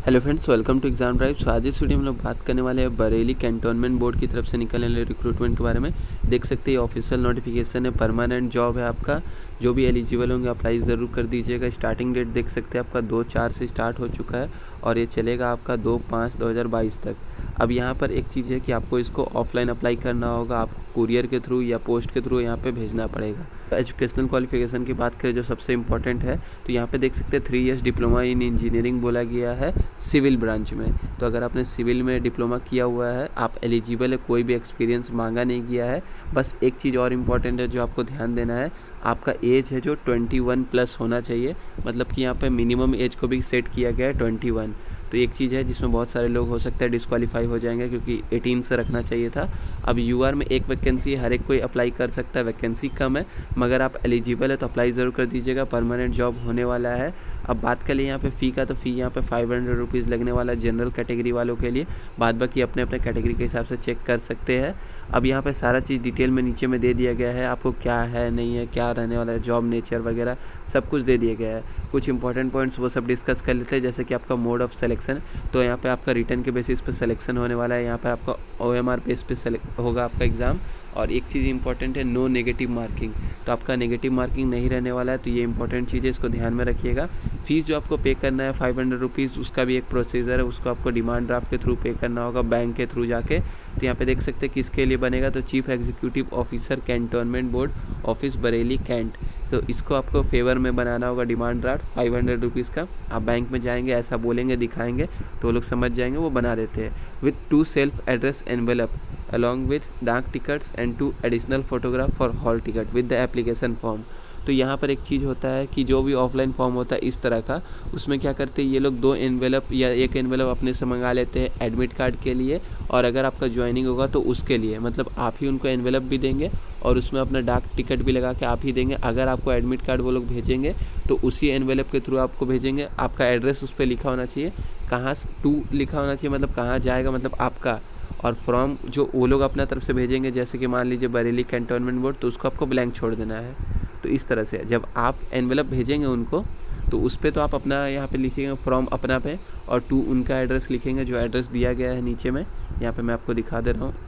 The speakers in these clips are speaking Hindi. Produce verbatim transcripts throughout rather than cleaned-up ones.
Hello friends, welcome to exam drive. So आज इस वीडियो में हम लोग बात करने वाले हैं बरेली कैंटोनमेंट बोर्ड की तरफ से निकलने वाले रिक्रूटमेंट के बारे में। देख सकते हैं ऑफिशियल नोटिफिकेशन है, परमानेंट जॉब है आपका। जो भी एलिजिबल होंगे अप्लाई ज़रूर कर दीजिएगा। स्टार्टिंग डेट देख सकते हैं आपका दो चार से स्टार्ट हो चुका है और ये चलेगा आपका दो पाँच दो हज़ार बाईस तक। अब यहाँ पर एक चीज़ है कि आपको इसको ऑफलाइन अप्लाई करना होगा, आपको कुरियर के थ्रू या पोस्ट के थ्रू यहाँ पे भेजना पड़ेगा। एजुकेशनल क्वालिफिकेशन की बात करें जो सबसे इम्पॉर्टेंट है, तो यहाँ पे देख सकते हैं three years diploma in engineering बोला गया है सिविल ब्रांच में। तो अगर आपने सिविल में डिप्लोमा किया हुआ है, आप एलिजिबल है, कोई भी एक्सपीरियंस मांगा नहीं गया है। बस एक चीज़ और इम्पॉर्टेंट है जो आपको ध्यान देना है, आपका एज है जो इक्कीस प्लस होना चाहिए। मतलब कि यहाँ पे मिनिमम एज को भी सेट किया गया है इक्कीस। तो एक चीज़ है जिसमें बहुत सारे लोग हो सकता है डिस्क्वालीफाई हो जाएंगे क्योंकि अठारह से रखना चाहिए था। अब यूआर में एक वैकेंसी हर एक कोई अप्लाई कर सकता है, वैकेंसी कम है, मगर आप एलिजिबल है तो अप्लाई ज़रूर कर दीजिएगा। परमानेंट जॉब होने वाला है। अब बात करें यहाँ पे फ़ी का, तो फ़ी यहाँ पे फाइव हंड्रेड रुपीज़ लगने वाला है जनरल कैटेगरी वालों के लिए। बाद बाकी अपने अपने कैटेगरी के हिसाब से चेक कर सकते हैं। अब यहाँ पे सारा चीज़ डिटेल में नीचे में दे दिया गया है, आपको क्या है नहीं है, क्या रहने वाला है, जॉब नेचर वगैरह सब कुछ दे दिया गया है। कुछ इंपॉर्टेंट पॉइंट्स वो सब डिस्कस कर लेते हैं, जैसे कि आपका मोड ऑफ सिलेक्शन। तो यहाँ पे आपका रिटर्न के बेसिस पे सिलेक्शन होने वाला है। यहाँ पर आपका ओ एम आर बेस पे सेलेक्ट होगा आपका एग्ज़ाम। और एक चीज़ इंपॉर्टेंट है, नो नेगेटिव मार्किंग। तो आपका नेगेटिव मार्किंग नहीं रहने वाला है, तो ये इंपॉर्टेंट चीज़ है, इसको ध्यान में रखिएगा। फीस जो आपको पे करना है फाइव हंड्रेड रुपीज़, उसका भी एक प्रोसीजर है, उसको आपको डिमांड ड्राफ्ट के थ्रू पे करना होगा, बैंक के थ्रू जाके। तो यहाँ पे देख सकते हैं किसके लिए बनेगा, तो chief executive officer cantonment board office Bareilly cantt. तो इसको आपको फेवर में बनाना होगा demand draft five hundred rupees का। आप बैंक में जाएंगे, ऐसा बोलेंगे, दिखाएंगे तो वो लोग समझ जाएंगे, वो बना देते हैं। With two self address envelope along with डाक tickets and two additional photograph for hall ticket with the application form. तो यहाँ पर एक चीज़ होता है कि जो भी ऑफलाइन फॉर्म होता है इस तरह का, उसमें क्या करते हैं ये लोग, दो एनवेलप या एक एनवेलप अपने से मंगा लेते हैं एडमिट कार्ड के लिए, और अगर आपका ज्वाइनिंग होगा तो उसके लिए, मतलब आप ही उनको एनवेलप भी देंगे और उसमें अपना डाक टिकट भी लगा के आप ही देंगे। अगर आपको एडमिट कार्ड वो लोग भेजेंगे तो उसी एनवेलप के थ्रू आपको भेजेंगे। आपका एड्रेस उस पर लिखा होना चाहिए, कहाँ टू लिखा होना चाहिए, मतलब कहाँ जाएगा, मतलब आपका। और फॉर्म जो वो लोग अपना तरफ से भेजेंगे, जैसे कि मान लीजिए बरेली कैंटोनमेंट बोर्ड, तो उसको आपको ब्लैंक छोड़ देना है। तो इस तरह से जब आप एनवेलप भेजेंगे उनको, तो उस पर तो आप अपना यहाँ पे लिखिएगा फॉर्म अपना पे, और टू उनका एड्रेस लिखेंगे जो एड्रेस दिया गया है नीचे में। यहाँ पे मैं आपको दिखा दे रहा हूँ,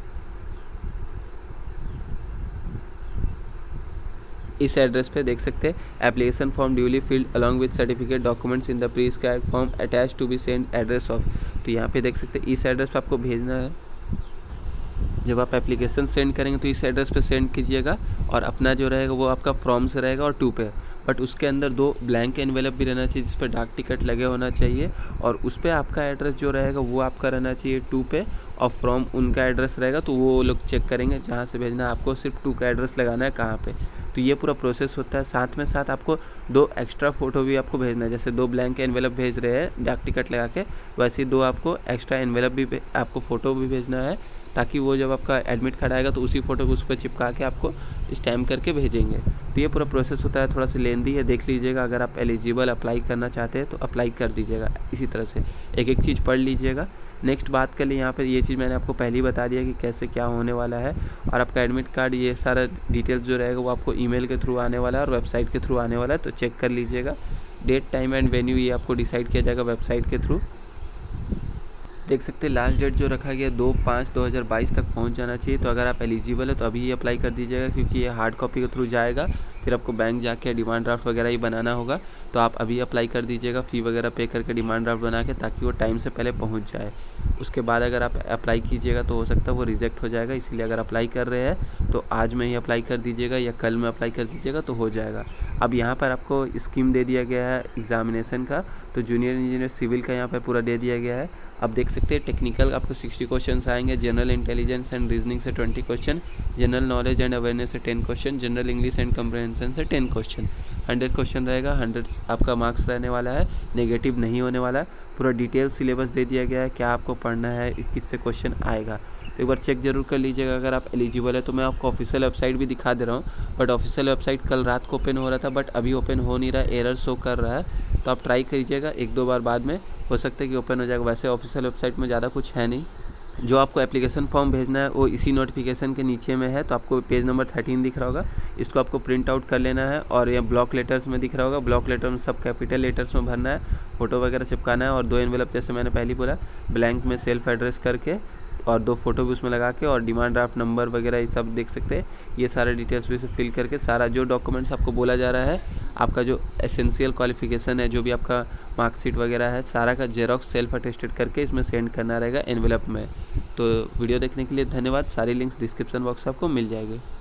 इस एड्रेस पे देख सकते हैं, application form duly filled along with certificate documents in the prescribed form attach to be send address of. तो यहाँ पे देख सकते हैं इस एड्रेस पे आपको भेजना है। जब आप एप्लीकेशन सेंड करेंगे तो इस एड्रेस पे सेंड कीजिएगा, और अपना जो रहेगा वो आपका फॉर्म से रहेगा और टू पे। बट उसके अंदर दो ब्लैंक एनवेलप भी रहना चाहिए जिस पर डाक टिकट लगे होना चाहिए, और उस पर आपका एड्रेस जो रहेगा वो आपका रहना चाहिए टू पे, और फ्रॉम उनका एड्रेस रहेगा तो वो लोग चेक करेंगे जहाँ से भेजना है। आपको सिर्फ टू का एड्रेस लगाना है कहाँ पे। तो ये पूरा प्रोसेस होता है। साथ में साथ आपको दो एक्स्ट्रा फ़ोटो भी आपको भेजना है, जैसे दो ब्लैंक एनवेलप भेज रहे हैं डाक टिकट लगा के, वैसे दो आपको एक्स्ट्रा एनवेलप भी आपको फ़ोटो भी भेजना है, ताकि वो जब आपका एडमिट कार्ड आएगा तो उसी फ़ोटो को उस पर चिपका के आपको स्टैम्प करके भेजेंगे। तो ये पूरा प्रोसेस होता है, थोड़ा सा लेंदी है, देख लीजिएगा। अगर आप एलिजिबल अप्लाई करना चाहते हैं तो अप्लाई कर दीजिएगा। इसी तरह से एक एक चीज़ पढ़ लीजिएगा। नेक्स्ट बात कर लिए, यहाँ पे ये चीज़ मैंने आपको पहले ही बता दिया कि कैसे क्या होने वाला है। और आपका एडमिट कार्ड, ये सारा डिटेल्स जो रहेगा वो आपको ईमेल के थ्रू आने वाला है और वेबसाइट के थ्रू आने वाला है, तो चेक कर लीजिएगा। डेट, टाइम एंड वेन्यू ये आपको डिसाइड किया जाएगा वेबसाइट के थ्रू। देख सकते हैं लास्ट डेट जो रखा गया दो पाँच दो हज़ार बाईस तक पहुंच जाना चाहिए। तो अगर आप एलिजिबल है तो अभी ही अप्लाई कर दीजिएगा, क्योंकि ये हार्ड कॉपी के थ्रू जाएगा, फिर आपको बैंक जाके डिमांड ड्राफ्ट वगैरह ही बनाना होगा। तो आप अभी अप्लाई कर दीजिएगा, फ़ी वगैरह पे करके डिमांड ड्राफ्ट बना के, ताकि वो टाइम से पहले पहुंच जाए। उसके बाद अगर आप अप्लाई कीजिएगा तो हो सकता है वो रिजेक्ट हो जाएगा, इसीलिए अगर अप्लाई कर रहे हैं तो आज में ही अप्लाई कर दीजिएगा या कल में अप्लाई कर दीजिएगा तो हो जाएगा। अब यहाँ पर आपको स्कीम दे दिया गया है एग्जामिनेशन का, तो जूनियर इंजीनियर सिविल का यहाँ पर पूरा दे दिया गया है। अब देख सकते हैं टेक्निकल आपको सिक्सटी क्वेश्चन आएंगे, जनरल इंटेलिजेंस एंड रीजनिंग से twenty question, general knowledge and awareness से ten question, general English and comprehension से टेन क्वेश्चन। हंड्रेड क्वेश्चन रहेगा, हंड्रेड आपका मार्क्स रहने वाला है, नेगेटिव नहीं होने वाला है। पूरा डिटेल सिलेबस दे दिया गया है, क्या आपको पढ़ना है, किससे क्वेश्चन आएगा। तो एक बार चेक जरूर कर लीजिएगा अगर आप एलिजिबल है। तो मैं आपको ऑफिशियल वेबसाइट भी दिखा दे रहा हूँ, बट ऑफिशियल वेबसाइट कल रात को ओपन हो रहा था, बट अभी ओपन हो नहीं रहा, एरर शो कर रहा है। तो आप ट्राई करिएगा, एक दो बार बाद में हो सकता है कि ओपन हो जाएगा। वैसे ऑफिशियल वेबसाइट में ज़्यादा कुछ है नहीं। जो आपको एप्लीकेशन फॉर्म भेजना है वो इसी नोटिफिकेशन के नीचे में है। तो आपको पेज नंबर थर्टीन दिख रहा होगा, इसको आपको प्रिंट आउट कर लेना है, और ये ब्लॉक लेटर्स में दिख रहा होगा, ब्लॉक लेटर में सब कैपिटल लेटर्स में भरना है। फ़ोटो वगैरह चिपकाना है और दो एनवेलप जैसे मैंने पहले बोला ब्लैंक में सेल्फ एड्रेस करके और दो फोटो भी उसमें लगा के और डिमांड ड्राफ्ट नंबर वगैरह ये सब देख सकते हैं। ये सारे डिटेल्स भी इसे फिल करके सारा जो डॉक्यूमेंट्स आपको बोला जा रहा है, आपका जो एसेंशियल क्वालिफिकेशन है, जो भी आपका मार्कशीट वगैरह है, सारा का जेरॉक्स सेल्फ अटेस्टेड करके इसमें सेंड करना रहेगा एनवेलप में। तो वीडियो देखने के लिए धन्यवाद। सारी लिंक्स डिस्क्रिप्शन बॉक्स में आपको मिल जाएगी।